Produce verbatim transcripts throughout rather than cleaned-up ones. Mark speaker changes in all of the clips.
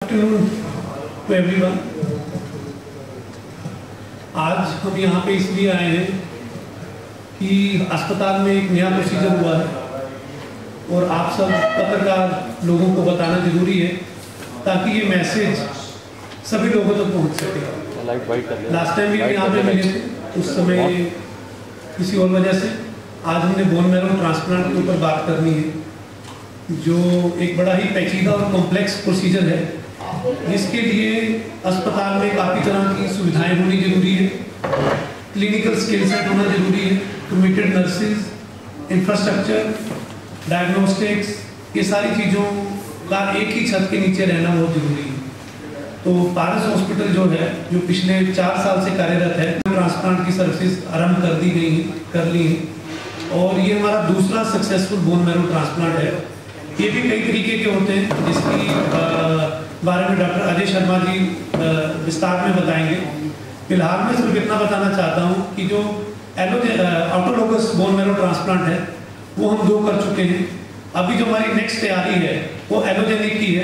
Speaker 1: Afternoon to everyone. आज हम यहाँ पे इसलिए आए हैं कि अस्पताल में एक नया प्रोसीजर हुआ है और आप सब पत्रकार लोगों को बताना जरूरी है ताकि ये मैसेज सभी लोगों तक पहुँच सके। लास्ट टाइम भी यहाँ पे मिले थे, उस समय किसी और वजह से। आज हमने बोन मैरो ट्रांसप्लांट के ऊपर बात करनी है, जो एक बड़ा ही पेचीदा और कॉम्प्लेक्स प्रोसीजर है, जिसके लिए अस्पताल में काफ़ी तरह की सुविधाएं होनी जरूरी है, क्लिनिकल स्किल सेट होना जरूरी है, कमिटेड नर्सेज, इंफ्रास्ट्रक्चर, डायग्नोस्टिक्स, ये सारी चीज़ों का एक ही छत के नीचे रहना बहुत जरूरी है। तो पारस हॉस्पिटल जो है, जो पिछले चार साल से कार्यरत है, ट्रांसप्लांट की सर्विसेज आरंभ कर दी गई कर ली हैं और ये हमारा दूसरा सक्सेसफुल बोन मैरो ट्रांसप्लांट है। ये भी कई तरीके के होते हैं, जिसकी बारे में डॉक्टर अजय शर्मा जी विस्तार में बताएंगे। फिलहाल मैं सिर्फ इतना बताना चाहता हूँ कि जो ऑटोलोगस बोन मैरो ट्रांसप्लांट है वो हम दो कर चुके हैं। अभी जो हमारी नेक्स्ट तैयारी है वो एलोजेनिक की है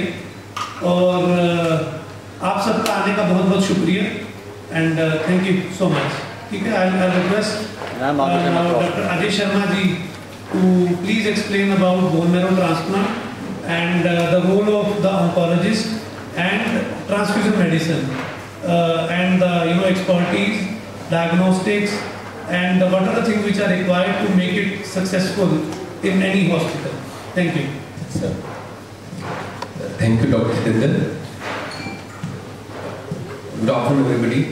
Speaker 1: और आप सबका आने का बहुत बहुत शुक्रिया and thank you so much. ठीक है, I request doctor Ajay Sharma ji to please explain about bone marrow transplant and uh, the role of the oncologist and transfusion medicine uh, and the you know expertise, diagnostics, and what are the things which are required to make it successful in any hospital. Thank you.
Speaker 2: Sir. Thank you, Doctor Jitendra. Good afternoon, everybody.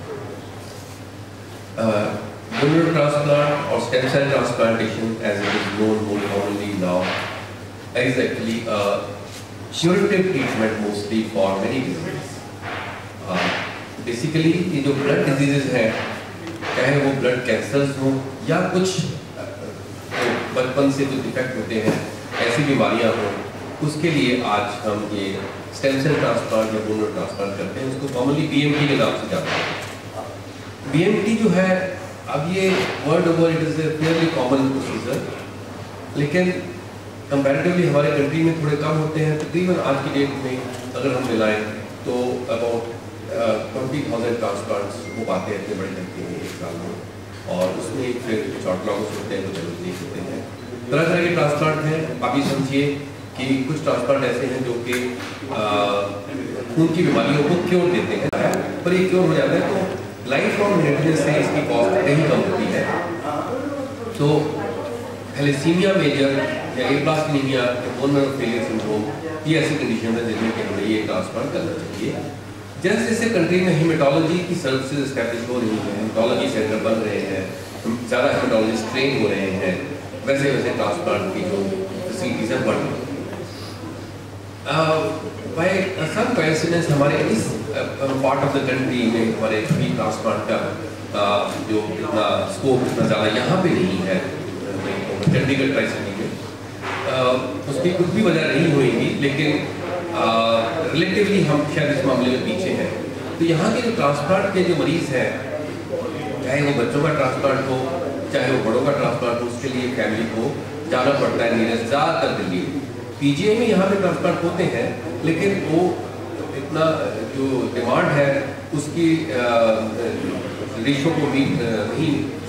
Speaker 2: Uh, Bone marrow transplant or stem cell transplantation, as it is known more commonly now, is actually a curative treatment mostly for many diseases. Uh, basically, ये जो blood diseases हैं, चाहे वो blood cancers हो या कुछ बचपन से जो डिफेक्ट होते हैं, ऐसी बीमारियां हो, उसके लिए आज हम ये stem cell transplant या bone marrow transplant करते हैं। इसको commonly B M T के नाम से जानते हैं। B M T जो है, अब ये world over it is a fairly common procedure, लेकिन कंपैरेटिवली हमारे कंट्री में थोड़े कम होते हैं। तकरीबन आज की डेट में अगर हम मिलाएं तो अबाउट ट्वेंटी थाउजेंड ट्रांसप्लांट्स हो पाते हैं इतने बड़े कंट्री में एक साल में, और उसमें फिर शॉर्ट लॉन्ग्स होते हैं, कुछ नहीं होते हैं। तरह तरह के ट्रांसप्लांट हैं। आप ये समझिए कि कुछ ट्रांसप्लांट ऐसे हैं जो कि खून की बीमारियों को क्योर देते हैं, पर ये क्योर हो जाता है तो लाइफ लॉन्ग मेंटेनेंस से इसकी कॉस्ट कहीं कम होती है। तो थैलेसीमिया मेजर या एप्लास्टिनिमिया या बोन मैरो फेलियर सिंड्रोम, ये ऐसी कंडीशन है जिनमें कि हमें ये ट्रांसप्लांट करना चाहिए। जैसे जैसे कंट्री में हेमेटोलॉजी की सर्विसेज एस्टैब्लिश हो रही हैं, हेमेटोलॉजी सेंटर बन रहे हैं, ज़्यादा हेमेटोलॉजिस्ट ट्रेन हो रहे हैं, वैसे वैसे ट्रांसप्लांट की जो फैसिलिटीज हैं बढ़ रही हैं। बाय सम कोइंसिडेंस हमारे इस पार्ट ऑफ द कंट्री में हमारे भी ट्रांसप्लांट का uh, जो इतना स्कोप इतना ज़्यादा यहाँ पे नहीं है चंडीगढ़ ट्राई सिटी में। uh, उसकी कुछ भी वजह नहीं होगी, लेकिन रिलेटिवली uh, हम शायद इस मामले में पीछे हैं। तो यहाँ के जो ट्रांसप्लांट के जो मरीज़ हैं, चाहे वो बच्चों का ट्रांसप्लांट हो चाहे वो बड़ों का ट्रांसप्लांट हो, उसके लिए फैमिली को जाना पड़ता है नीरज ज़्यादातर दिल्ली। पीजीआई में यहाँ पे ट्रांसप्लांट होते हैं, लेकिन वो इतना जो डिमांड है उसकी रेशो को भी नहीं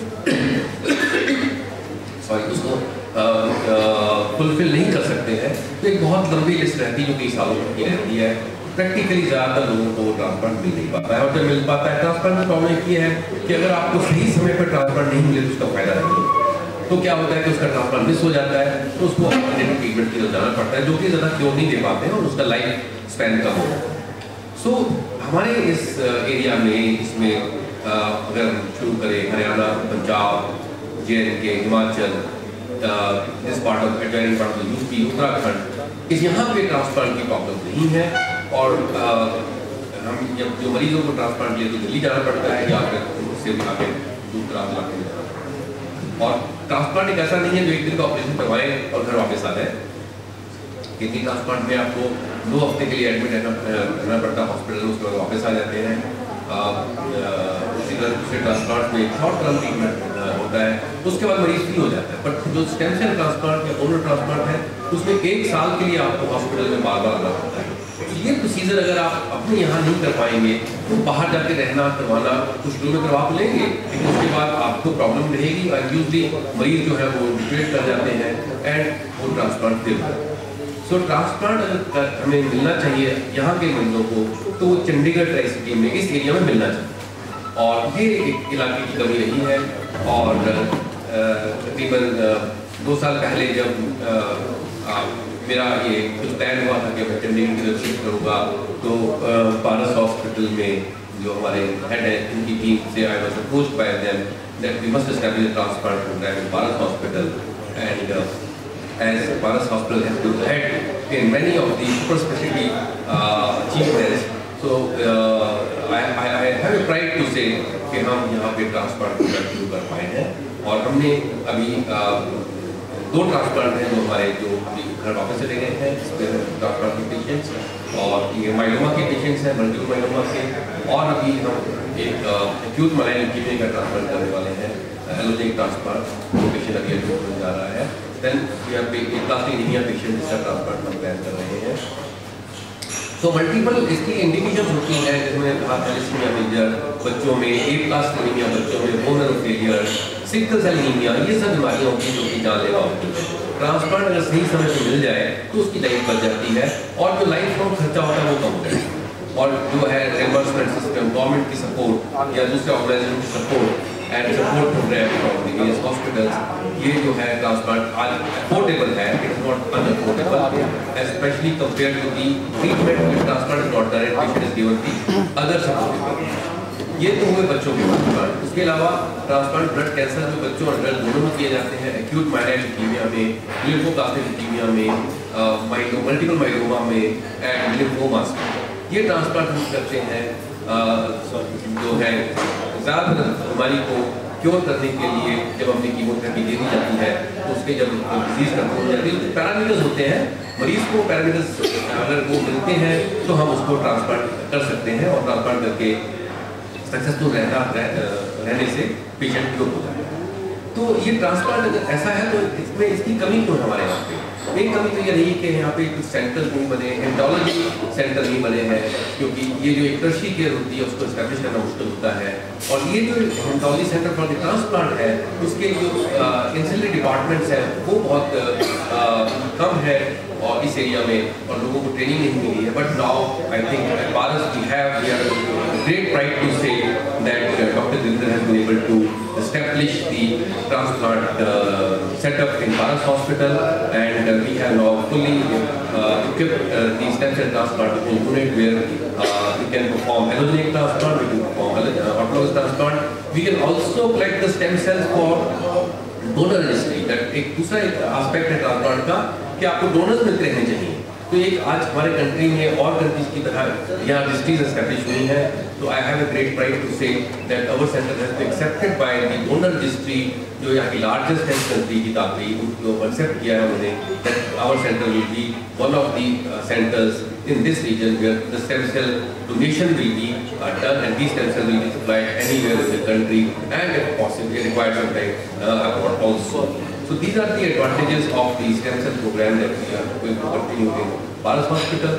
Speaker 2: सॉरी उसको फुलफिल नहीं कर सकते हैं। तो एक बहुत लंबी लिस्ट रहती है जो कई सालों की रहती है। प्रैक्टिकली ज़्यादातर लोगों को ट्रांसप्लांट मिल नहीं पाता है, और जब मिल पाता है ट्रांसप्लांट का प्रॉब्लम ये है कि अगर आपको सही समय पर ट्रांसप्लांट नहीं मिले तो उसका फायदा नहीं है। तो क्या होता है कि उसका ट्रांसप्लांट मिस हो जाता है, तो उसको अल्टरनेटिव ट्रीटमेंट की तरफ जाना पड़ता है, जो कि ज़्यादा क्योर नहीं दे पाते हैं और उसका लाइफ स्पैन कम हो जाता है। सो so, हमारे इस एरिया में इसमें अगर हम शुरू करें Haryana, Punjab, J and K, Himachal, this part of adjoining part of UP, Uttarakhand, इस यहाँ पे ट्रांसप्लांट की प्रॉब्लम नहीं है। और आ, हम जब जो मरीजों को ट्रांसप्लांट लिए तो दिल्ली जाना पड़ता है या फिर उससे भी आगे दूसरा इलाके में जाना पड़ता है। और ट्रांसप्लांट एक ऐसा नहीं है जो एक दिन का ऑपरेशन करवाएं और घर वापस आ जाए। किडनी ट्रांसप्लांट में आपको दो हफ्ते के लिए एडमिट रहना पड़ता है हॉस्पिटल में, उसके बाद वापस आ जाते हैं। उसी तरह दूसरे ट्रांसप्लांट में शॉर्ट टर्म ट्रीटमेंट होता है, उसके बाद मरीज फ्री हो जाता है। बट जो स्टेम सेल ट्रांसप्लांट या बोन ट्रांसप्लांट है, उसमें एक साल के लिए आपको हॉस्पिटल में बार बार आना पड़ता है। ये प्रोसीजर अगर आप अपने यहाँ नहीं कर पाएंगे तो बाहर जाके रहना करवाना कुछ लोग करवा तो लेंगे, लेकिन उसके बाद आपको प्रॉब्लम रहेगी और यूजली मरीज जो है वो डिप्रेट कर जाते हैं एंड वो ट्रांसप्लांट दे देते हैं। सो ट्रांसप्लांट अगर हमें मिलना चाहिए यहाँ के मरीजों को तो वो चंडीगढ़ ट्राई सिटी में इस एरिया में मिलना चाहिए, और ये एक इलाके की कमी रही है। और तकरीबन दो साल पहले जब आ, आ, मेरा ये कुछ प्लान हुआ था कि मैं चंडीगढ़ की तरफ शिफ्ट करूँगा, तो पारस हॉस्पिटल में जो हमारे हेड हैं इनकी टीम से I was approached by them that we must establish a transplant programme in Paras hospital, and as Paras Hospital has been the head in many of the super specialty uh, achievements, so uh, I, I, I have a pride to say कि हम यहाँ पे transplant program शुरू कर पाए हैं, और हमने अभी uh, दो ट्रांसप्लांट हैं जो हमारे जो घर वापस चले गए हैं ट्रांसप्लांट के पेशेंट्स, और ये माइलोमा के पेशेंट्स हैं, मल्टीपल माइलोमा के, और अभी हम एक एक्यूट माइलोमा ल्यूकेमिया का ट्रांसप्लांट करने वाले हैं, एलोजेनिक ट्रांसप्लांट पेशेंट अभी एडमिट होने जा रहा है। देन यहाँ पे एक प्लास्टिक एनीमिया पेशेंट जिसका ट्रांसप्लांट हम प्लान कर रहे हैं। तो मल्टीपल इसकी इंडिकेशन होती हैं, जिसमें कहा थैलेसीमिया मेजर बच्चों में, ए प्लस एनीमिया बच्चों में, bone marrow failure, sickle cell anaemia, ये सब बीमारियाँ होती हैं जो कि जानलेवा होती हैं। ट्रांसप्लांट अगर सही समय पर मिल जाए तो उसकी लाइफ बच जाती है, और जो लाइफ लॉन्ग खर्चा होता है वो कम हो जाता है। और जो है रिमबर्समेंट सिस्टम, गवर्नमेंट की सपोर्ट या दूसरे ऑर्गेनाइजेशन की support and support programme from the various hospitals, ये जो है ट्रांसप्लांट आज अफोर्डेबल है, it is not unaffordable, specially compared to the treatment with transplant is not done and patient is given the other support. ये तो हुए बच्चों के ट्रांसप्लांट। उसके अलावा ट्रांसप्लांट ब्लड कैंसर जो बच्चों और अडल्ट दोनों में किए जाते हैं, एक्यूट माइलोइड ल्यूकेमिया में, लिम्फोप्लास्टिक ल्यूकेमिया में, माइलो मल्टीपल माइलोमा में एंड लिम्फोमास में, ये ट्रांसप्लांट हम करते हैं जो है ज़्यादातर बीमारी को क्योर करने के लिए। जब हमने कीमोथेरेपी दे दी जाती है तो उसके जब डिजीज कंट्रोल हो जाती है तो पैरामीटर्स होते हैं, मरीज को पैरामीटर्स अगर वो मिलते हैं तो हम उसको ट्रांसप्लांट कर सकते हैं, और ट्रांसप्लांट करके सक्सेसफुल रहना रह, रहने से पेशेंट क्योर हो जाता है। तो ये ट्रांसप्लांट अगर ऐसा है तो इसमें इसकी कमी क्यों है हमारे यहाँ पे? एक कमी तो ये रही कि यहाँ पे कुछ सेंटर नहीं बने, हेमेटोलॉजी सेंटर नहीं बने हैं, क्योंकि ये जो एक टर्शियरी केयर होती है उसको एस्टैब्लिश करना मुश्किल होता है। और ये जो haematology centre for the transplant है उसके जो इंसिलरी डिपार्टमेंट्स हैं वो बहुत आ, कम है और इस एरिया में, और लोगों को ट्रेनिंग नहीं मिली है। But now I think at Paras we have we are great pride to say that doctor Dhirendra has been able to establish the transplant uh, setup in Paras Hospital, and uh, we have now fully uh, equipped uh, the stem cell transplant unit where uh, we can perform allogeneic transplant, we can perform uh, autologous transplant. We can also collect the stem cells for donor registry. That एक दूसरा एक aspect है transplant का कि आपको donors मिलते रहने चाहिए। तो एक आज हमारे कंट्री में और कंट्रीज की तरह यहाँ रजिस्ट्रीज एस्टैब्लिश हुई हैं, तो I have a great pride to say that our centre has been accepted by the donor registry, जो यहाँ की लार्जेस्ट है कंट्री की ताकि उनको एक्सेप्ट किया है उन्होंने, that our centre will be one of the centres in this region where the stem cell donation will be uh, done, and these stem cells will be supplied anywhere in the country, and if possible it requires some time uh, abroad also. So these are the advantages of the stem cell program that we are going to continue in Paras Hospital.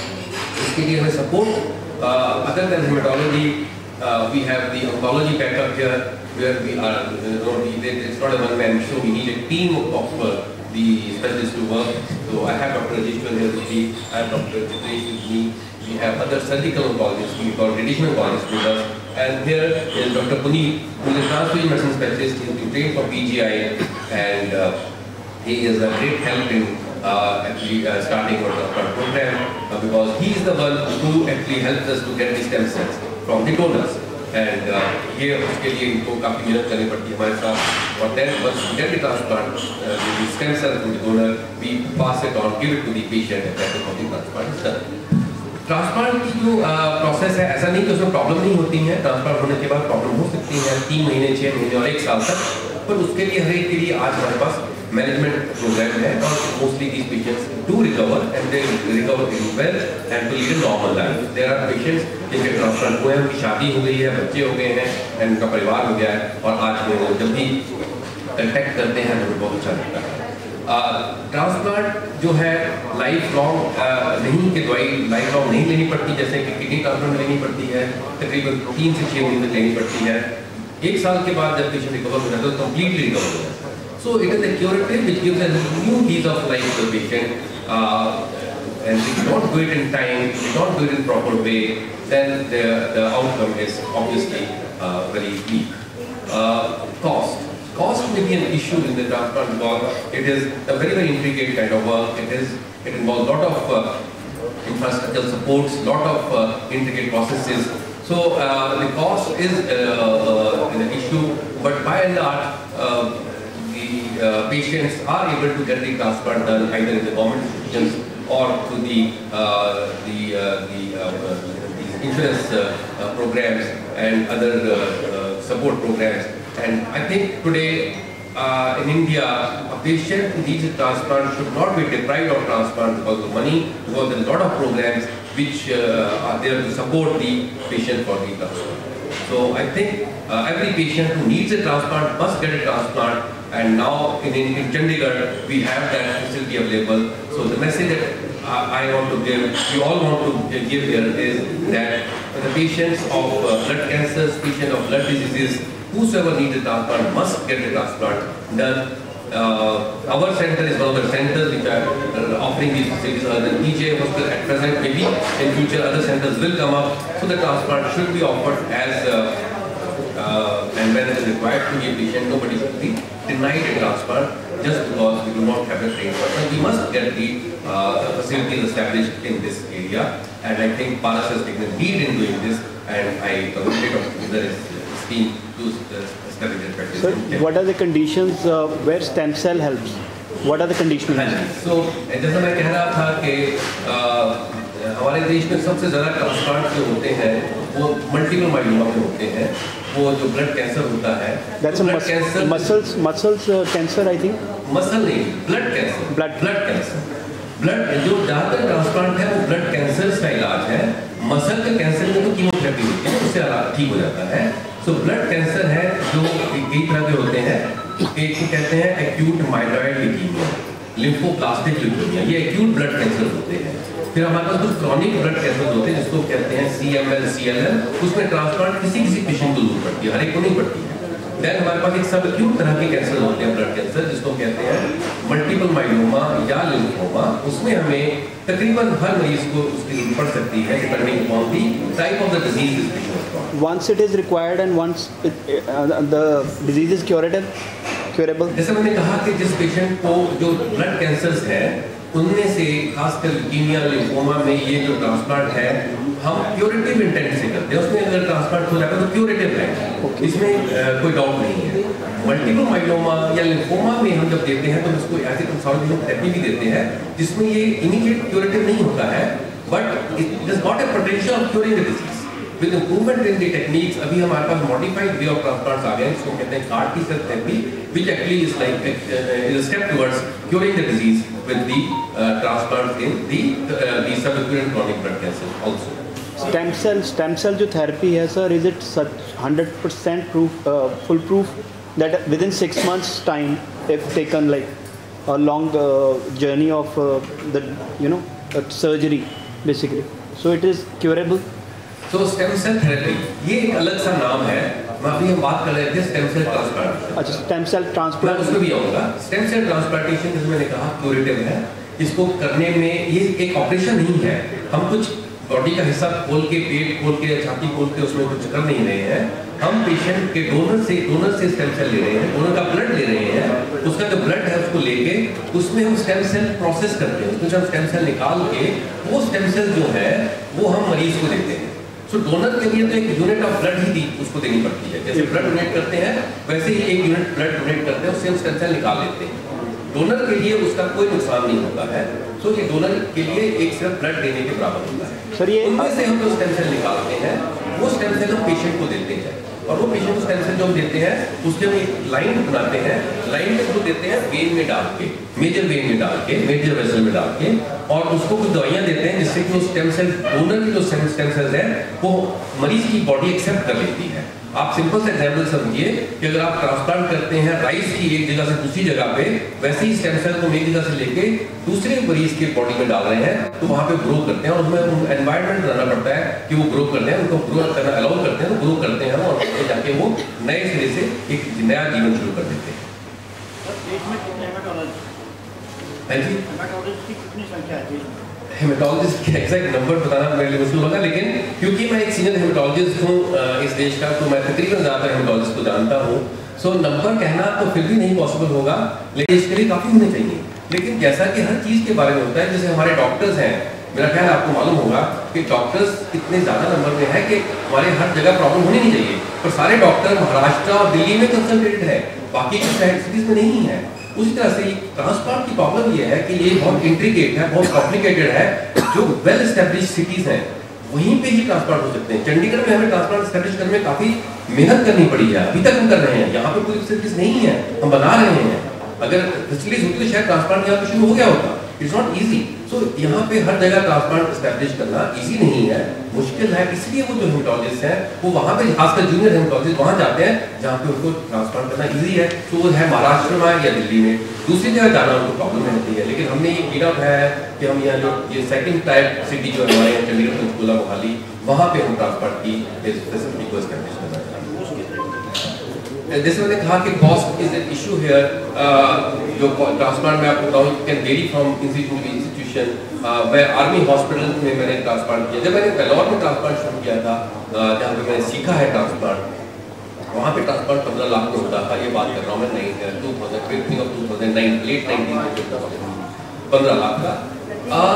Speaker 2: इसके लिए हमें support uh, other than hematology, uh, we have the oncology backup here where we are, you know, we, it's not a one-man show, we need a team of uh, the specialists to work. So I have Doctor Rajeshwar here with me, I have Doctor Chitresh with me, we have other surgical oncologists, we got radiation oncologists with us, and here is Doctor Puneet, who is a transfusion medicine specialist. He has been trained for P G I, and uh, he is a great help in uh, actually uh, starting our transplant program, uh, because he is the one who actually helps us to get the stem cells from the donors. And uh, ये उसके लिए इनको काफ़ी मेहनत करनी पड़ती है हमारे साथ, और then once we get the transplant, uh, the stem cell from the donor, we pass it on, give it to the patient, and that is how the transplant is done. Transplant की जो process है, ऐसा नहीं कि उसमें problem नहीं होती है, ट्रांसप्लांट होने के बाद प्रॉब्लम हो सकती है तीन महीने छः महीने और एक साल तक, पर उसके लिए हर एक के लिए आज हमारे पास मैनेजमेंट प्रोग्राम है, और mostly these patients do recover and they recover well and to lead a normal life. There are patients जिनके ट्रांसप्लांट हुए हैं, उनकी शादी हो गई है, बच्चे हो गए हैं, एंड उनका परिवार हो गया है, और आज में वो जब भी कंटेक्ट करते हैं तो बहुत अच्छा लगता है। ट्रांसप्लांट जो है लाइफ लॉन्ग नहीं कि दवाई लाइफ लॉन्ग नहीं लेनी पड़ती, जैसे कि किडनी ट्रांसप्लांट लेनी पड़ती है तकरीबन तीन से छः महीने लेनी पड़ती है। एक साल के बाद जब पेशेंट रिकवर हो जाता है तो कम्प्लीटली रिकवर हो जाता है। So it is a curative which gives a new lease of life to the patient, and if you don't do it in time, if you don't do it in proper way, then the, the outcome is obviously uh, very weak. Uh, cost. Cost may be an issue in the transplant because it is a very very intricate kind of work. It is it involves a lot of uh, infrastructural supports, lot of uh, intricate processes. So uh, the cost is uh, uh, an issue, but by and large, uh, the uh, patients are able to get the transplant done either in the government institutions or to the uh, the uh, the uh, these insurance uh, uh, programs and other uh, uh, support programs. And I think today uh, in India, a patient who needs a transplant should not be deprived of transplant because of money, because there are a lot of programs which uh, are there to support the patient for the transplant. So I think uh, every patient who needs a transplant must get a transplant. And now in, in, in Chandigarh, we have that facility available. So the message that uh, I want to give, we all want to give here is that the patients of uh, blood cancers, patients of blood diseases, whosoever needs a transplant must get a transplant done. Uh, our center is one of the centers which are uh, offering these facilities other than P J Hospital at present. Maybe in future other centers will come up. So the transplant should be offered as uh, uh, and when it is required to be a patient. Nobody should be denied a transplant just because we do not have a trained person. We must get the uh, facilities established in this area, and I think Paras has taken a lead in doing this, and I congratulate Dr. his team to establish their practice.
Speaker 3: So, what are the conditions uh, where stem cell helps? What are the conditions?
Speaker 2: So, जैसा मैं कह रहा था कि हमारे देश में सबसे ज़्यादा ट्रांसप्लांट जो होते हैं वो मल्टीपल माइलोमा में होते हैं, वो जो ब्लड कैंसर होता है।
Speaker 3: That's a mus
Speaker 2: cancer
Speaker 3: muscles muscles uh, cancer I think.
Speaker 2: Muscle नहीं, blood cancer.
Speaker 3: Blood
Speaker 2: blood cancer blood जो ज़्यादातर ट्रांसप्लांट है वो ब्लड कैंसर का इलाज है। मसल का कैंसर में तो कीमोथेरेपी होती है, उससे ठीक हो जाता है। सो ब्लड कैंसर है जो कई तरह के होते हैं। एक को कहते हैं acute myeloid leukaemia, lymphoblastic leukaemia, ये एक्यूट ब्लड कैंसर होते हैं। फिर हमारे पास कुछ क्रॉनिक ब्लड कैंसर होते हैं जिसको कहते हैं C M L, C L L, उसमें ट्रांसप्लांट किसी किसी पेशेंट को जरूरत पड़ती है, हर एक को नहीं पड़ती है। देन हमारे पास एक सब एक्यूट तरह के कैंसर होते हैं ब्लड कैंसर, जिसको कहते हैं मल्टीपल माइलोमा या लिम्फोमा। उसमें हमें तकरीबन हर मरीज को उसकी जरूरत पड़ सकती है depending on the type of the disease this patient has got.
Speaker 3: Once it is required and once it, uh, the disease is curative, curable.
Speaker 2: जैसे मैंने कहा कि जिस पेशेंट को जो ब्लड कैंसर्स है उनमें से खासकर ल्यूकीमिया, लिम्फोमा में ये जो ट्रांसप्लांट है हम क्यूरेटिव इंटेंट से करते हैं। उसमें अगर ट्रांसप्लांट हो जाता है तो क्यूरेटिव है,
Speaker 3: okay.
Speaker 2: इसमें uh, कोई डाउट नहीं है। मल्टीपल माइलोमा या लिम्फोमा में हम जब देते हैं तो उसको ऐसे कंसोलिडेशन थेरेपी भी देते हैं जिसमें ये इमीडिएट क्यूरेटिव नहीं होता है, but it is not a potential of curing the disease with improvement in the techniques. अभी हमारे पास मॉडिफाइड वे ऑफ ट्रांसप्लांट्स आ गए हैं जिसको कहते हैं CAR T cell therapy, which actually is like uh, a step towards curing the disease with the uh, transplant in the uh, the subsequent chronic blood cancer also.
Speaker 3: Stem cell stem cell जो therapy है sir, is it such one hundred percent proof, uh, full proof that within six months time, if taken like a long uh, journey of uh, the you know uh, surgery basically, so it is curable?
Speaker 2: So stem cell therapy ये एक अलग सा नाम है। मैं अभी हम बात कर रहे थे स्टेम सेल ट्रांसप्लांट।
Speaker 3: अच्छा, स्टेम सेल ट्रांसप्लांट
Speaker 2: उसमें भी आऊँगा। स्टेम सेल ट्रांसप्लांटेशन जैसे मैंने कहा क्यूरेटिव है, इसको करने में ये एक ऑपरेशन नहीं है। हम कुछ बॉडी का हिस्सा खोल के, पेट खोल के, छाती खोल के उसमें कुछ कर नहीं रहे हैं। हम पेशेंट के डोनर से डोनर से स्टेम सेल ले रहे हैं, डोनर का ब्लड ले रहे हैं, उसका जो ब्लड है उसको लेके उसमें हम स्टेम सेल प्रोसेस करते हैं, उसमें से हम स्टेम सेल निकाल के वो स्टेम सेल जो है वो हम मरीज को देते हैं। तो डोनर के लिए तो एक यूनिट ऑफ ब्लड ही दी उसको देनी पड़ती है। जैसे ब्लड डोनेट करते हैं वैसे ही एक यूनिट ब्लड डोनेट करते हैं, उससे हम स्टेम सेल निकाल लेते हैं। डोनर के लिए उसका कोई नुकसान नहीं होता है, तो ये डोनर के लिए एक सिर्फ ब्लड देने के बराबर होता है।
Speaker 3: सर ये
Speaker 2: उनमें से हम जो स्टेम सेल निकालते हैं वो स्टेम सेल हम पेशेंट को देते हैं, और वो पेशेंट को स्टेम सेल जो हम देते हैं उसके हम एक लाइन बनाते हैं, लाइन में उसको देते हैं वेन में डाल के, मेजर वेन में डाल के, मेजर वेसल में डाल के, और उसको कुछ दवाइयाँ देते हैं जिससे कि वो स्टेम सेल डोनर की जो स्टेम सेल्स हैं वो मरीज की बॉडी एक्सेप्ट कर लेती है, आप सिंपल सा एग्जाम्पल समझिए कि अगर आप ट्रांसप्लांट करते हैं राइस की एक जगह से दूसरी जगह पे, वैसे ही स्टेम सेल को एक जगह से लेके दूसरे मरीज के बॉडी में डाल रहे हैं, तो वहाँ पे ग्रो करते हैं और उसमें एनवायरनमेंट बनाना पड़ता है कि वो ग्रो करते हैं, उनको ग्रो करना अलाउ करते हैं, तो ग्रो करते हैं और आगे जाके वो नए सिरे से एक नया जीवन शुरू कर देते हैं। हाँ जी, हेमेटोलॉजिस्ट के एग्जैक्ट नंबर बताना मेरे लिए मुश्किल होगा, लेकिन क्योंकि मैं एक सीनियर हेमेटोलॉजिस्ट हूँ इस देश का, तो मैं तकरीबन ज़्यादातर हेमेटोलॉजिस्ट को जानता हूँ। सो नंबर कहना तो फिर भी नहीं पॉसिबल होगा, लेकिन इसके लिए काफ़ी होने चाहिए। लेकिन जैसा कि हर चीज़ के बारे में होता है, जैसे हमारे डॉक्टर्स हैं, मेरा ख्याल आपको मालूम होगा कि डॉक्टर्स इतने ज़्यादा नंबर में है कि हमारे हर जगह प्रॉब्लम होनी नहीं चाहिए, पर सारे डॉक्टर महाराष्ट्र और दिल्ली में कंसंट्रेटेड है, बाकी की सिटीज़ में नहीं है। उसी तरह से ट्रांसप्लांट की प्रॉब्लम ये है कि ये बहुत इंट्रिकेट है, बहुत कॉम्प्लिकेटेड है। जो वेल एस्टेब्लिश सिटीज हैं वहीं पे ही ट्रांसप्लांट हो सकते हैं। चंडीगढ़ में हमें ट्रांसप्लांट एस्टेब्लिश करने में काफी मेहनत करनी पड़ी है, अभी तक हम कर रहे हैं। यहाँ पे कोई फैसिलिटीज नहीं है, हम बना रहे हैं। अगर फैसिलिटीज होती तो शायद ट्रांसप्लांट यहाँ पे शुरू हो गया होता। It's not easy. सो यहाँ पे हर जगह ट्रांसप्लांट एस्टेब्लिश करना इजी नहीं है, मुश्किल है। इसलिए वो जो हेमेटोलॉजिस्ट हैं वो वहाँ पे, खासकर जूनियर हेमेटोलॉजिस्ट वहाँ जाते हैं जहाँ पे उनको ट्रांसप्लांट करना इजी है। तो वो है महाराष्ट्र में या दिल्ली में, दूसरी जगह जाना उनको प्रॉब्लम होती है। लेकिन हमने ये किया है कि हम यहाँ जो ये सेकंड टाइप सिटी जो हमारे यहाँ चंडीगढ़, पंचकुला, मोहाली, वहाँ पे हम ट्रांसप्लांट की फैसिलिटी को एस्टेब्लिश करना चाहते हैं। जैसे मैंने कहा कि cost is an issue here. जो ट्रांसप्लांट में आपको बताऊँ can vary from institution to institution. मैं आर्मी हॉस्पिटल में मैंने ट्रांसप्लांट किया। जब मैंने वेलोर में ट्रांसप्लांट शुरू किया था, जहाँ पे मैंने सीखा है ट्रांसप्लांट, वहाँ पे ट्रांसप्लांट पंद्रह लाख में होता था। ये बात कर रहा हूँ मैं two thousand fifteen of two thousand nine late nineteen पंद्रह लाख का।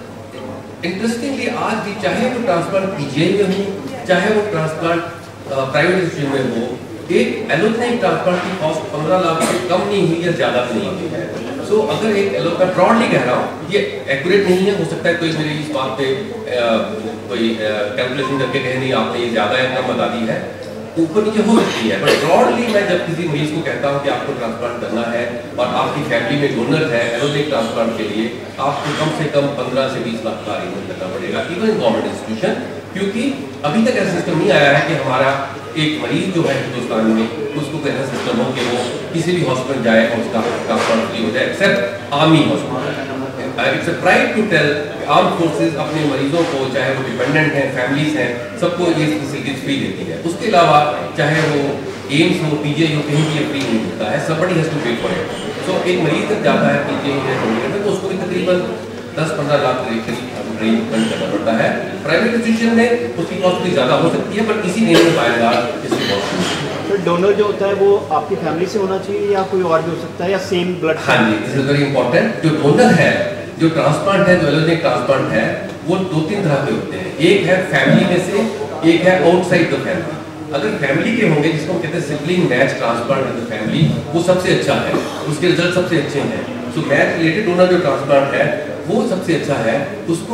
Speaker 2: इंटरेस्टिंगली आज भी चाहे वो ट्रांसप्लांट पीजीआई में हो, चाहे वो ट्रांसप्लांट प्राइवेट इंस्टीट्यूशन में हो, एक एलोपैथिक ट्रांसप्लांट की कॉस्ट पंद्रह लाख से कम नहीं हुई या ज़्यादा नहीं हुई है। सो so, अगर एक एलोपैथ ब्रॉडली कह रहा हूँ, ये एक्यूरेट नहीं है, हो सकता है कोई मेरी इस बात पे आ, कोई कैलकुलेशन करके कहे नहीं आपने ये ज़्यादा या कम बता दी है, ऊपर नीचे हो सकती है। बट ब्रॉडली मैं जब किसी मरीज को कहता हूँ कि आपको ट्रांसप्लांट करना है और आपकी फैमिली में डोनर है एलोपैथिक ट्रांसप्लांट के लिए, आपको कम से कम पंद्रह से बीस लाख का अरेंजमेंट करना पड़ेगा, इवन गवर्नमेंट इंस्टीट्यूशन। क्योंकि अभी तक ऐसा सिस्टम नहीं आया है कि हमारा एक मरीज जो है हिंदुस्तान में, उसको कैसा सिस्टम हो कि वो किसी भी हॉस्पिटल जाए और उसका ट्रांसप्लांट फ्री हो जाए, except army hospital. It's a pride to tell arm forces अपने मरीजों को, चाहे वो डिपेंडेंट हैं, फैमिलीज हैं, सबको ये फैसिलिटीज फ्री देती है। उसके अलावा चाहे वो एम्स हो, पीजीआई हो, कहीं भी फ्री नहीं होता है, somebody has to pay for it। सो एक मरीज जब जाता है पीजीआई या चंडीगढ़ में, तो उसको भी तकरीबन दस पंद्रह लाख के करीब ट्रीटमेंट करना पड़ता है। प्राइवेट इंस्टीट्यूशन में उसकी कॉस्ट भी ज़्यादा हो सकती है, बट किसी नहीं हो पाएगा इसकी कॉस्ट।
Speaker 3: तो डोनर जो होता है वो आपकी फैमिली से होना चाहिए या कोई और भी हो सकता है, या सेम ब्लड?
Speaker 2: हाँ जी, दिस इज वेरी इंपॉर्टेंट। जो डोनर है, जो ट्रांसप्लांट है, जो एलोपैथिक ट्रांसप्लांट है, वो दो तीन तरह के होते हैं। एक है फैमिली में से, एक है आउटसाइड द फैमिली। अगर फैमिली के होंगे, जिसको हम कहते हैं sibling match transplant in the family, वो सबसे अच्छा है, उसके रिजल्ट सबसे अच्छे हैं। सो मैच रिलेटेड डोनर जो ट्रांसप्लांट है वो सबसे अच्छा है, उसको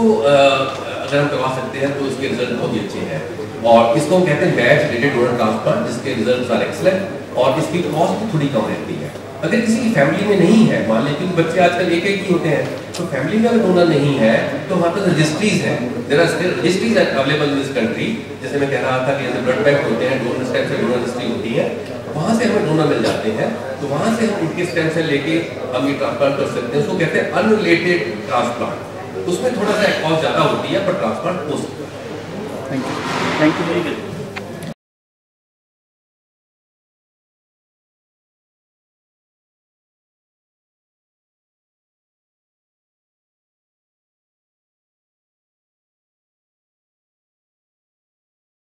Speaker 2: अगर हम करवा सकते हैं तो उसके रिजल्ट बहुत ही अच्छे हैं। और इसको हम कहते हैं मैच रिलेटेड डोनर ट्रांसप्लांट, जिसके रिजल्ट आर एक्सेलेंट और इसकी कॉस्ट भी थोड़ी कम रहती है। अगर किसी की फैमिली में नहीं है, मान लीजिए क्योंकि बच्चे आजकल एक एक ही होते हैं, तो फैमिली में अगर डोनर नहीं है तो हमारे पास रजिस्ट्रीज हैं, there are still registries available in this country. जैसे मैं कह रहा था कि जैसे ब्लड बैंक होते हैं, donor stem cell donor registry होती है, वहाँ से हमें डोनर मिल जाते हैं, तो वहाँ से हम उनके स्टेम सेल लेके हम ये ट्रांसप्लांट कर सकते हैं। उसको कहते हैं अनरिलेटेड ट्रांसप्लांट। उसमें थोड़ा सा कॉस्ट ज़्यादा होती है, पर ट्रांसप्लांट हो सकता है।
Speaker 3: Thank you, thank you.